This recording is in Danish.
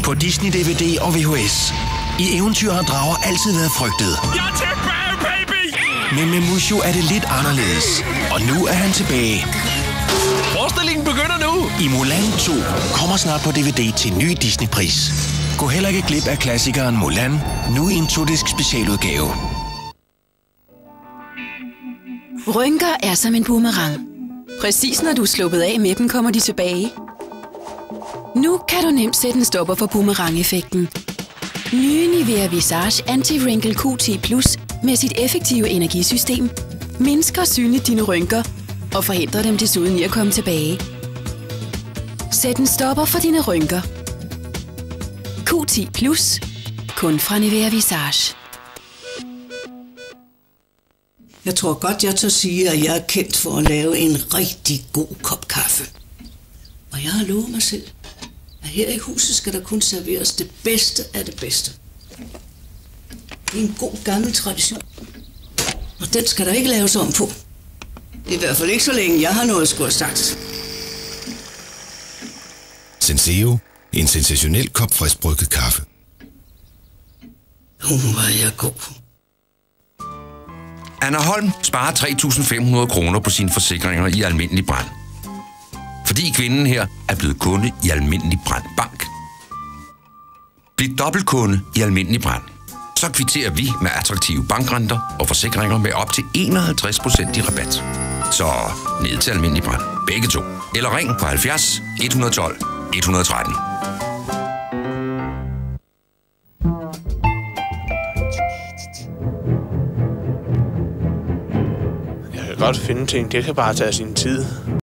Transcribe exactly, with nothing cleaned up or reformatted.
På Disney D V D og V H S. I eventyr har drager altid været frygtet. Jeg er tilbage, baby! Men med Mushu er det lidt anderledes. Og nu er han tilbage. Forestillingen begynder nu! I Mulan to kommer snart på D V D til ny Disney-pris. Gå heller ikke glip af klassikeren Mulan, nu i en to-disk specialudgave. Rynker er som en boomerang. Præcis når du er sluppet af med dem, kommer de tilbage. Nu kan du nemt sætte en stopper for boomerang-effekten. Nye Nivea Visage Anti-Wrinkle Q ti Plus med sit effektive energisystem mindsker synligt dine rynker og forhindrer dem desuden i at komme tilbage. Sæt en stopper for dine rynker. Q ti Plus. Kun fra Nivea Visage. Jeg tror godt, jeg tør sige, at jeg er kendt for at lave en rigtig god kop kaffe. Og jeg har lovet mig selv, at her i huset skal der kun serveres det bedste af det bedste. Det er en god gammel tradition. Og den skal der ikke laves om på. I hvert fald ikke så længe jeg har noget at skulle have sagt. Senseo. En sensationel kop friskbrygget kaffe. Hun var jeg god. Anna Holm sparer tre tusind fem hundrede kroner på sine forsikringer i Almindelig Brand. Fordi kvinden her er blevet kunde i Almindelig Brand Bank. Bliv dobbeltkunde i Almindelig Brand. Så kvitterer vi med attraktive bankrenter og forsikringer med op til enoghalvtreds procent i rabat. Så ned til Almindelig Brand. Begge to. Eller ring på halvfjerds et hundrede og tolv et hundrede og tretten. Jeg kan godt finde ting. Det kan bare tage sin tid.